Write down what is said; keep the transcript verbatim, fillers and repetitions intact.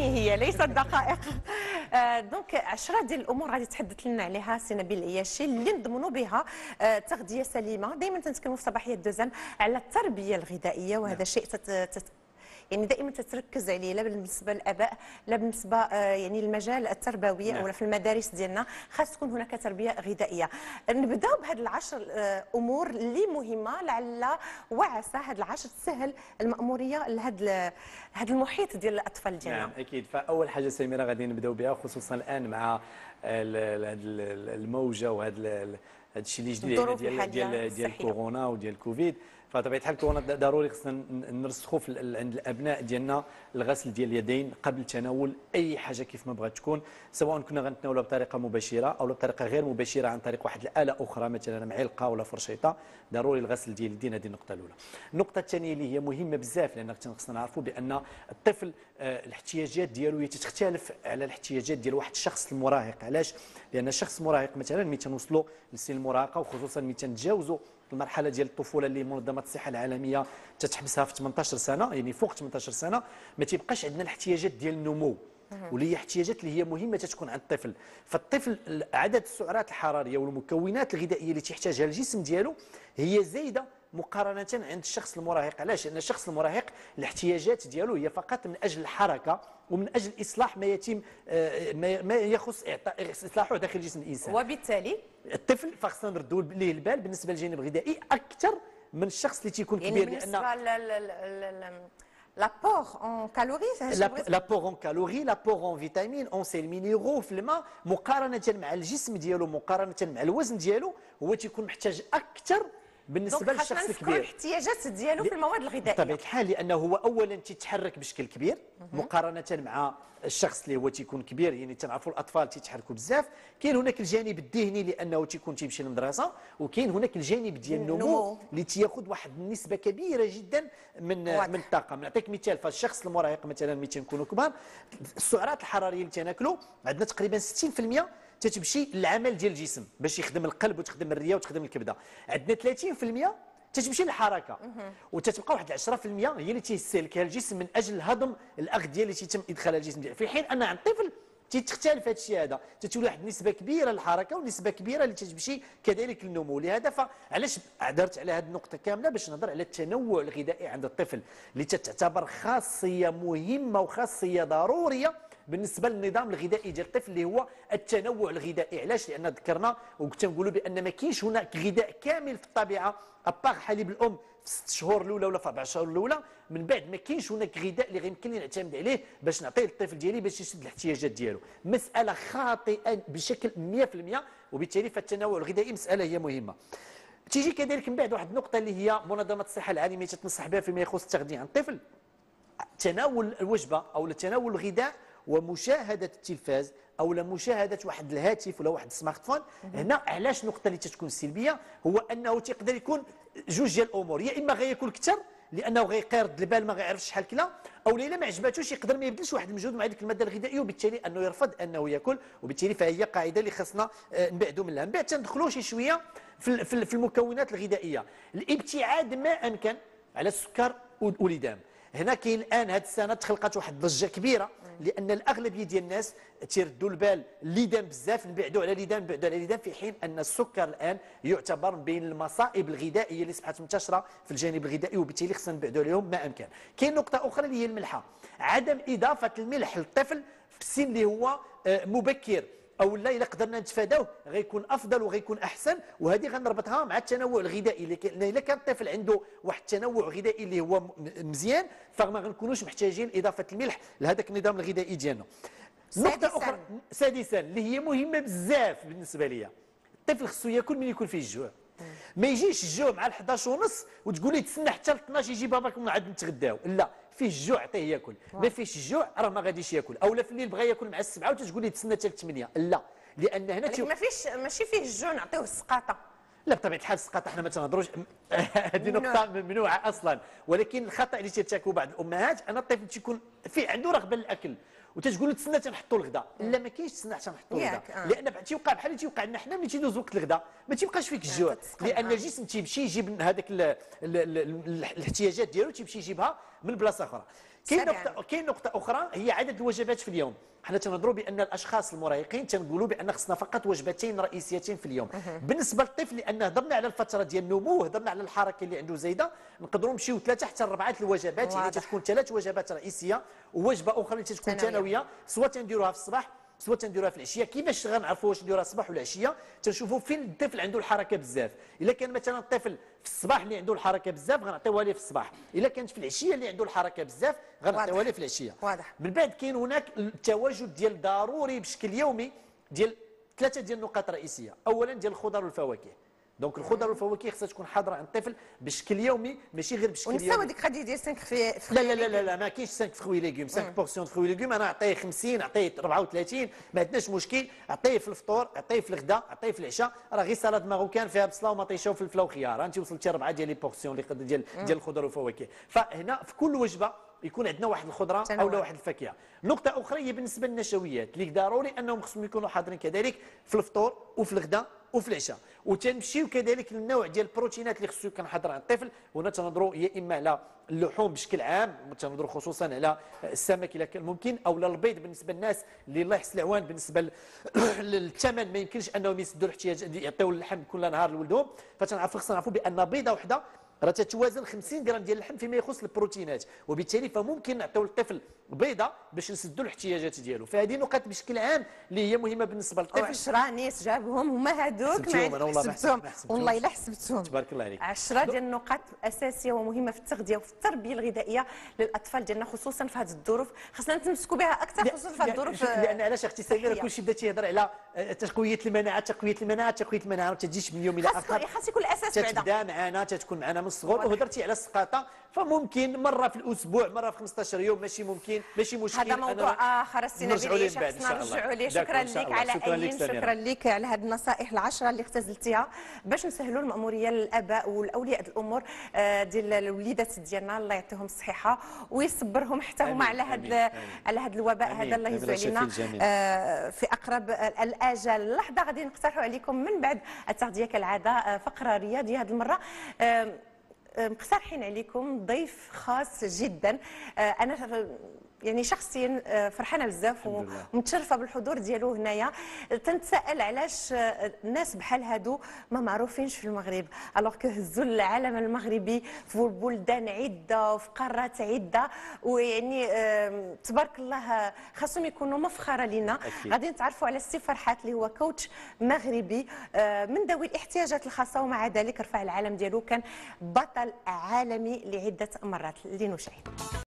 ثواني هي ليست دقائق. آه دونك عشرة ديال الامور غادي تحدث لنا عليها سي نبيل العياشي اللي نضمنوا بها آه تغذيه سليمه. دائما تنتكلموا في صباحيه دوزان على التربيه الغذائيه، وهذا شيء تت... تت... يعني دائما تتركز عليه، لا بالنسبه للاباء لا بالنسبه آه يعني المجال التربوي نعم. او في المدارس ديالنا خاص تكون هناك تربيه غذائيه. نبداو بهذه العشر آه امور اللي مهمه، لعل وعسى هذه العشر تسهل الماموريه لهذا هذا المحيط ديال الاطفال ديالنا. نعم اكيد. فاول حاجه سميره غادي نبداو بها، خصوصا الان مع هذه الموجه وهذا هذا الشيء اللي جديد ديال ديال ديال كورونا وديال الكوفيد. فطبيعه الحال كورونا ضروري خصنا نرسخوا عند الابناء ديالنا الغسل ديال اليدين قبل تناول اي حاجه كيف ما بغات تكون، سواء كنا غنتناولها بطريقه مباشره او بطريقه غير مباشره عن طريق واحد الاله اخرى مثلا معلقه ولا فرشيطه. ضروري الغسل ديال اليدين، هذه النقطه الاولى. النقطه الثانيه اللي هي مهمه بزاف، لان خصنا نعرفوا بان الطفل آه الاحتياجات ديالو تختلف على الاحتياجات ديال واحد الشخص المراهق. علاش؟ لان الشخص المراهق مثلا ملي تنوصلوا لسن المراهقه، وخصوصا ملي تنتجاوزوا المرحله ديال الطفوله اللي منظمه الصحه العالميه تتحبسها في ثمانطاش سنه، يعني فوق ثمانطاش سنه ما تيبقاش عندنا الاحتياجات ديال النمو، واللي هي احتياجات اللي هي مهمه تتكون عند الطفل. فالطفل عدد السعرات الحراريه والمكونات الغذائيه اللي تيحتاجها الجسم ديالو هي زايده مقارنه عند الشخص المراهق. علاش؟ لان الشخص المراهق الاحتياجات ديالو هي فقط من اجل الحركه ومن اجل اصلاح ما يتم ما يخص اصلاحه داخل جسم الانسان، وبالتالي الطفل فخصنا نردوا ليه البال بالنسبه للجانب الغذائي اكثر من الشخص اللي تيكون يعني كبير. بالنسبه لان لابور اون كالوري، لابور اون كالوري، لابور اون فيتامين، اون سيل مينيرو في الماء، مقارنه مع الجسم ديالو مقارنه مع الوزن ديالو هو تيكون محتاج اكثر بالنسبه للشخص الكبير. الاحتياجات ديالو في المواد الغذائيه بطبيعه الحال، لانه هو اولا تيتحرك بشكل كبير مقارنه مع الشخص اللي هو تيكون كبير. يعني تنعرفوا الاطفال تيتحركوا بزاف. كاين هناك الجانب الذهني لانه تيكون تيمشي للمدرسه، وكاين هناك الجانب ديال النمو اللي تياخذ واحد النسبه كبيره جدا من واضح. من الطاقه. نعطيك مثال، فالشخص المراهق مثلا ملي تنكونوا كبار، السعرات الحراريه اللي تناكلوا عندنا تقريبا ستين بالمئة تتمشي للعمل ديال الجسم باش يخدم القلب وتخدم الرئه وتخدم الكبده. عندنا ثلاثين بالمئة تتمشي للحركه، وتتبقى واحد عشرة بالمئة هي اللي تيستهلكها الجسم من اجل هضم الاغذيه اللي تيتم ادخالها الجسم ديالو، في حين ان عند الطفل تختلف هذا الشيء هذا، تتولي واحد النسبه كبيره للحركه ونسبه كبيره اللي تتمشي كذلك للنمو. لهذا فعلاش عذرت على هذه النقطه كامله باش نهضر على التنوع الغذائي عند الطفل اللي تعتبر خاصيه مهمه وخاصيه ضروريه بالنسبه للنظام الغذائي ديال الطفل اللي هو التنوع الغذائي. علاش؟ لان ذكرنا وكنت نقولوا بان ما كاينش هناك غذاء كامل في الطبيعه ابار حليب الام في ست شهور الاولى ولا في اربع شهور الاولى، من بعد ما كاينش هناك غذاء اللي غيمكن لي نعتمد عليه باش نعطيه للطفل ديالي باش يسد الاحتياجات ديالو. مساله خاطئه بشكل مئة بالمئة، وبالتالي فالتنوع الغذائي مساله هي مهمه. تيجي كذلك من بعد واحد النقطه اللي هي منظمه الصحه العالميه تتنصح بها فيما يخص التغذيه عند الطفل، تناول الوجبه او تناول الغذاء ومشاهده التلفاز او مشاهده واحد الهاتف ولا واحد السمارت فون. هنا علاش النقطه اللي تتكون سلبيه هو انه تيقدر يكون جوج ديال الامور، يا اما غياكل كثر لانه غيقيرد البال ما غيعرفش شحال كلا، او الا ما عجباتوش يقدر ما يبذلش واحد المجهود مع ديك الماده الغذائيه وبالتالي انه يرفض انه ياكل، وبالتالي فهي قاعده اللي خصنا نبعدوا منها. من بعد تندخلوا شي شويه في في المكونات الغذائيه، الابتعاد ما امكن على السكر واللدام. هنا كاين الان هذه السنه تخلقت واحد الضجه كبيره لان الاغلبيه ديال الناس تيردوا البال اللدام بزاف، نبعدوا على اللدام نبعدوا على اللدام، في حين ان السكر الان يعتبر بين المصائب الغذائيه اللي اصبحت منتشره في الجانب الغذائي، وبالتالي خصنا نبعدوا عليهم ما امكن. كاين نقطه اخرى اللي هي الملحه، عدم اضافه الملح للطفل في السن اللي هو مبكر او لا، الا قدرنا نتفاداوه غيكون افضل وغيكون احسن. وهذه غنربطها مع التنوع الغذائي، لان الا كان الطفل عنده واحد التنوع غذائي اللي هو مزيان فما غنكونوش محتاجين اضافه الملح لهذاك النظام الغذائي ديالنا. نقطه اخرى سادسا اللي هي مهمه بزاف بالنسبه لي، الطفل خصو ياكل من يكون فيه الجوع. ما يجيش الجوع مع الحداش ونص وتقول لي تسنى حتى ل اثناش يجي باباك ونعاد نتغداو، لا، فيه الجوع عطيه ياكل، ما فيهش الجوع راه ما غاديش ياكل. اولا في الليل بغى ياكل مع السبعه وتقول لي تسنى حتى ل ثمانية، لا، لان هنا ما فيش ماشي فيه الجوع نعطيوه السقاطه. لا بطبيعه الحال السقاطه حنا ما تنهضروش هذه نقطه ممنوعه اصلا، ولكن الخطا اللي تيرتكبوا بعض الامهات ان الطفل تيكون في عنده رغبه للاكل وتتقول له تسنى تنحطوا الغداء، لا ما كاينش تسنى حتى نحطوا الغداء، آه. لان تيوقع بحال اللي تيوقع لنا حنا ملي تيدوز وقت الغداء ما تيبقاش فيك الجوع، لان الجسم تيمشي يجيب هذاك الاحتياجات ديالو تيمشي يجيبها من بلاصه اخرى. كاين نقطه كاين نقطه اخرى هي عدد الوجبات في اليوم. حنا تنهضروا بان الاشخاص المراهقين تنقولوا بان خصنا فقط وجبتين رئيسيتين في اليوم. بالنسبه للطفل لان هضرنا على الفتره ديال النمو هضرنا على الحركه اللي عنده زايده، نقدروا نمشيو ثلاثه حتى اربعه الوجبات، يعني تتكون ثلاث وجبات رئيسيه ووجبه اخرى اللي تتكون ثانويه، سواء تنديروها في الصباح سواء تنديروها في العشيه. كيفاش غنعرفوا واش نديروها الصباح ولا العشيه؟ تنشوفوا فين الطفل عنده الحركه بزاف. الا كان مثلا الطفل في الصباح اللي عنده الحركه بزاف غنعطيوها ليه في الصباح، الا كانت في العشيه اللي عنده الحركه بزاف غنعطيوها ليه في العشيه. واضح. من بعد كاين هناك التواجد ديال ضروري بشكل يومي ديال ثلاثه ديال النقاط رئيسيه. اولا ديال الخضر والفواكه، دونك الخضر والفواكه خصها تكون حاضره عند الطفل بشكل يومي ماشي غير بشكل يومي. ونساو هذيك القضيه ديال خمسة في لا لا لا لا, لا ما كاينش خمسة فروي ليغوم، خمسة بورسيون فروي ليغوم انا نعطيه خمسين نعطيه أربعة وثلاثين ما عندناش مشكل، عطيه في الفطور عطيه في الغداء عطيه في العشاء، راه غير سلطه ماروكان فيها بصله ومطيشه وفلفله وخيار، انت وصلتي اربعه ديال لي بورسيون ديال ديال الخضر والفواكه. فهنا في كل وجبه يكون عندنا واحد الخضره او واحد الفاكهه. نقطه اخرى هي بالنسبه للنشويات اللي ضروري انهم خصهم يكونوا حاضرين كذلك في الفطور وفي الغداء وفي العشاء، وتنمشيو كذلك للنوع ديال البروتينات اللي خصو يكون حاضر عند الطفل. وهنا تنهضروا يا اما على اللحوم بشكل عام، تنهضروا خصوصا على السمك اذا كان ممكن، او البيض بالنسبه للناس اللي الله يحسن العوان بالنسبه للثمن ما يمكنش انهم يسدوا الاحتياج يعطيو اللحم كل نهار لولدهم. فتنعرفوا خصنا نعرفوا بان بيضه وحده راه تتوازن خمسين غرام ديال اللحم فيما يخص البروتينات، وبالتالي فممكن نعطيو للطفل بيضه باش نسدوا الاحتياجات ديالو. فهذه نقاط بشكل عام اللي هي مهمه بالنسبه للطفل. عشرة ناس جابهم هما هذوك ما حسبتهم والله الا حسبتهم. تبارك الله عليك. عشرة ديال النقاط اساسيه ومهمه في التغذيه وفي التربيه الغذائيه للاطفال ديالنا خصوصا في هذه الظروف، خصنا نتمسكوا بها اكثر خصوصا في هذه الظروف. لان علاش اختي سميره كلشي بدا تيهضر على تقويه المناعه تقويه المناعه تقويه المناعه، ما تجيش من يوم الى اخر، خاص يكون الاساس بعدا تبدا معنا تتكون معنا من الصغر. وهضرتي على السقاطه فممكن مره في الاسبوع مره في خمسطاش يوم ماشي ممكن ماشي مشكل. هذا موضوع اخر السنه نرجعوا خصنا نرجعوا ليه. شكرا لك على ايين، شكرا لك على هذه النصائح العشره اللي اختزلتيها باش نسهلوا الماموريه للاباء والاولياء الامور ديال الوليدات ديالنا، الله يعطيهم الصحه ويصبرهم حتى هما على هذا على هذا الوباء هذا الله يزول علينا في اقرب الاجل. لحظه غادي نقترحوا عليكم من بعد التغذيه كالعاده فقره رياضيه هذه المره، مقترحين عليكم ضيف خاص جدا. انا يعني شخصيا فرحانه بزاف ومتشرفه بالحضور ديالو هنايا. تنتساءل علاش الناس بحال هادو ما معروفينش في المغرب، الوغ كو هزوا العالم المغربي في بلدان عده وفي قارات عده، ويعني تبارك الله خاصهم يكونوا مفخره لنا. غادي نتعرفوا على السي فرحات اللي هو كوتش مغربي من ذوي الاحتياجات الخاصه، ومع ذلك رفع العالم ديالو، كان بطل عالمي لعده مرات. لنشاهد.